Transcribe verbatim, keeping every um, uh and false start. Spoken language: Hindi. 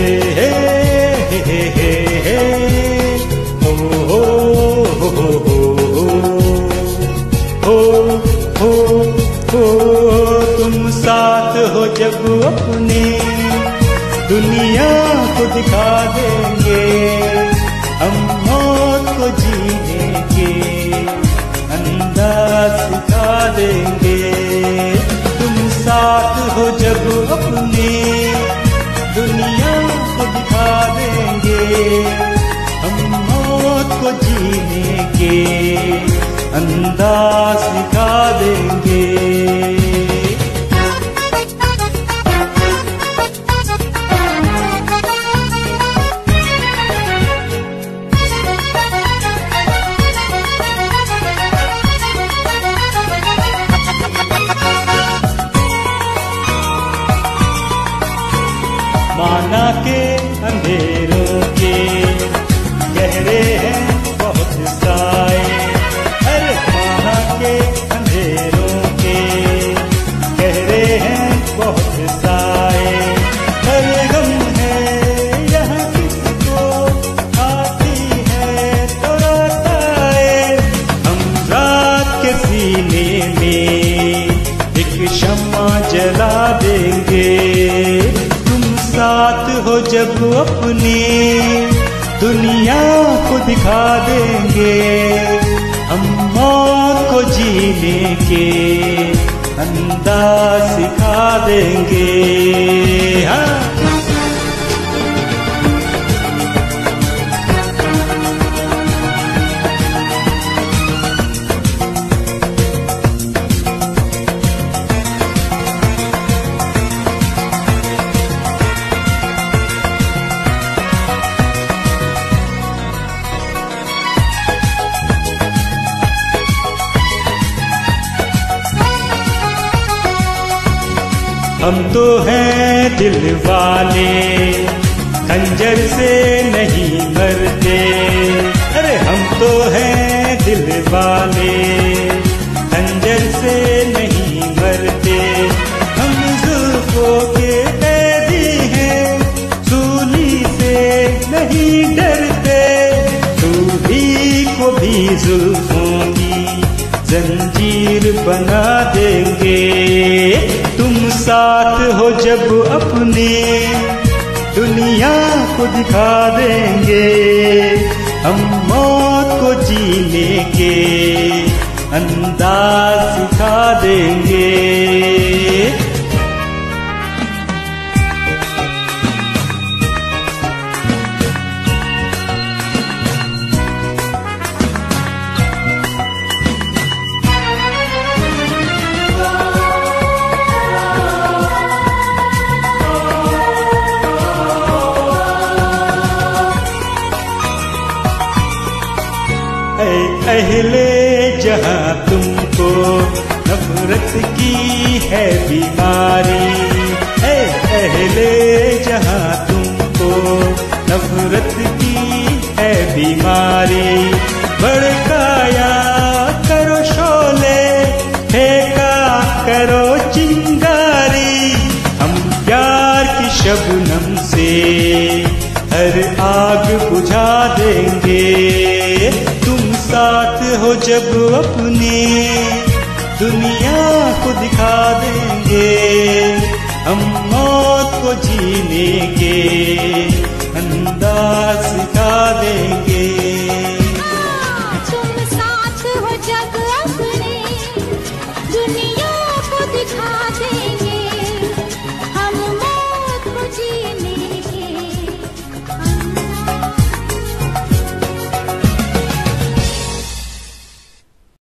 हे हे हे हे हो हो हो हो हो हो तुम साथ हो जब अपने दुनिया को दिखा देंगे हम मौत को जीने के अंदाज सिखा देंगे। तुम साथ हो जब अपने दुनिया को दिखा देंगे हम मौत को जीने के अंदाज सिखा देंगे। माना के अंधेरों के गहरे हैं बहुत साए, अरे माना के अंधेरों के गहरे हैं बहुत साए। हर गम है यहाँ किसको आती है तो रात आए, हम रात के सीने में एक शम्मा जला देंगे। साथ हो जब अपने दुनिया को दिखा देंगे हम मौत को जीने के अंदाज सिखा देंगे। हाँ हम तो हैं दिल वाले खंजर से नहीं मरते, अरे हम तो हैं दिल वाले खंजर से नहीं मरते। हम जुल्फों के कैदी हैं सूली से नहीं डरते, दूल्ही को भी जुल्फों की जंजीर बना देंगे। तुम साथ हो जब अपने दुनिया को दिखा देंगे हम मौत को जीने के अंदाज सिखा देंगे। अहले जहां तुमको नफरत की है बीमारी, ऐ अहले जहां तुमको नफरत की है बीमारी। भड़काया करो शोले फेंका करो चिंगारी, हम प्यार की शबनम से हर आग बुझा देंगे। साथ हो जब अपने दुनिया को दिखा देंगे हम मौत को जीने के अंदाज